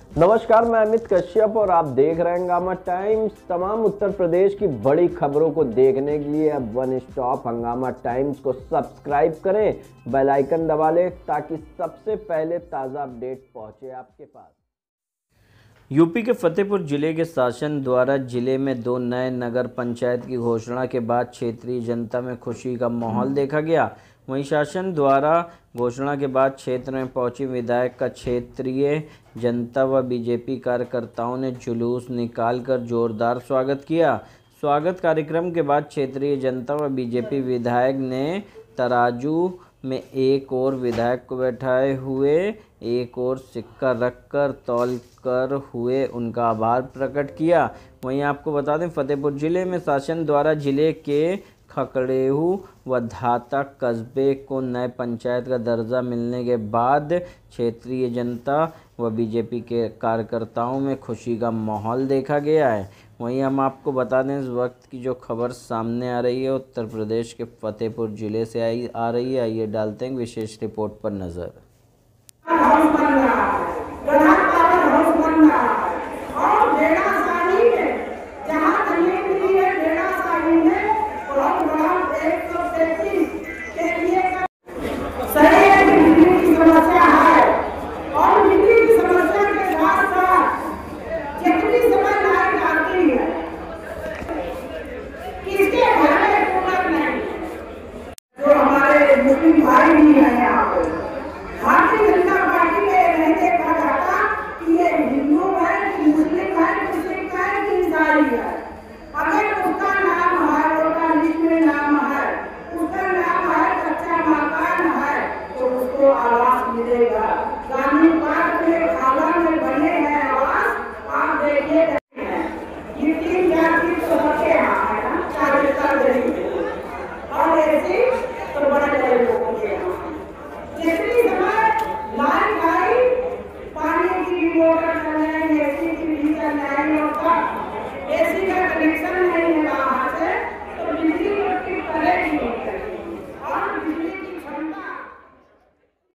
नमस्कार, मैं अमित कश्यप और आप देख रहे हैं हंगामा टाइम्स। तमाम उत्तर प्रदेश की बड़ी खबरों को देखने के लिए अब वन स्टॉप हंगामा टाइम्स को सब्सक्राइब करें, बेल आइकन दबा लें ताकि सबसे पहले ताज़ा अपडेट पहुंचे आपके पास। यूपी के फतेहपुर जिले के शासन द्वारा जिले में 2 नए नगर पंचायत की घोषणा के बाद क्षेत्रीय जनता में खुशी का माहौल देखा गया। वहीं शासन द्वारा घोषणा के बाद क्षेत्र में पहुंची विधायक का क्षेत्रीय जनता व बीजेपी कार्यकर्ताओं ने जुलूस निकालकर जोरदार स्वागत किया। स्वागत कार्यक्रम के बाद क्षेत्रीय जनता व बीजेपी विधायक ने तराजू में एक और विधायक को बैठाए हुए एक और सिक्का रखकर तौल कर हुए उनका आभार प्रकट किया। वहीं आपको बता दें, फतेहपुर जिले में शासन द्वारा जिले के खकड़ेहू व धाता कस्बे को नए पंचायत का दर्जा मिलने के बाद क्षेत्रीय जनता व बीजेपी के कार्यकर्ताओं में खुशी का माहौल देखा गया है। वहीं हम आपको बता दें, इस वक्त की जो खबर सामने आ रही है उत्तर प्रदेश के फतेहपुर जिले से आ रही है। आइए डालते हैं विशेष रिपोर्ट पर नज़र।